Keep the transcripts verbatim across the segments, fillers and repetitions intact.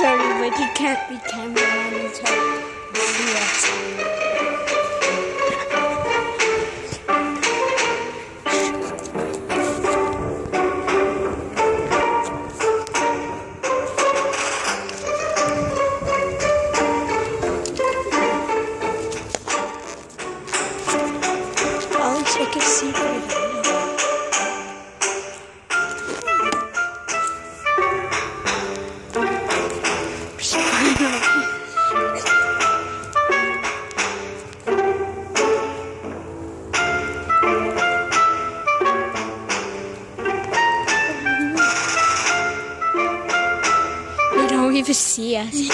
sorry, but you can't be cameraman until you see us. I'll check a secret. They don't even see us.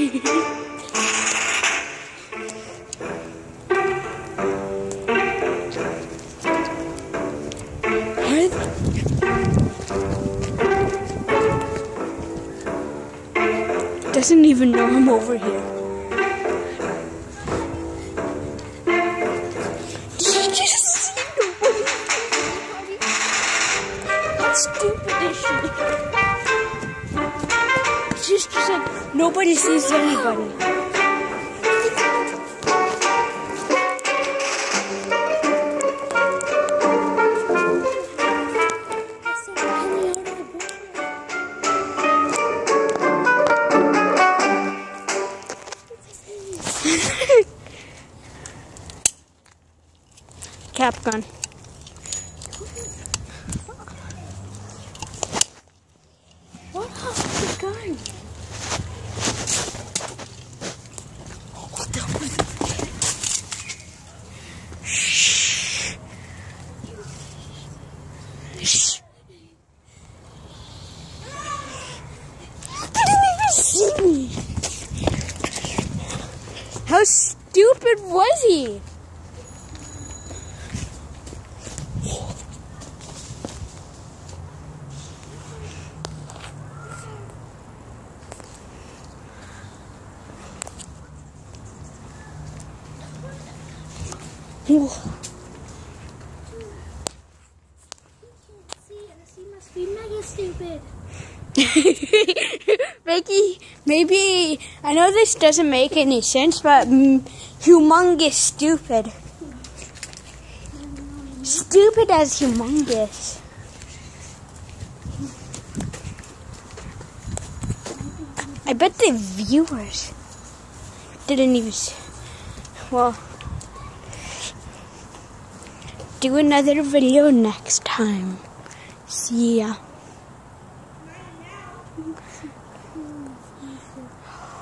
Doesn't even know I'm over here. Did you just see nobody? How stupid is she? She's just like, nobody sees anybody. Cap gun. What happened to the gun? Oh, that was Shh. Shh. You didn't even see me. How stupid was he? He must be mega stupid. Mickey, maybe, I know this doesn't make any sense, but mm, humongous stupid. Stupid as humongous. I bet the viewers didn't even, well, do another video next time. See ya.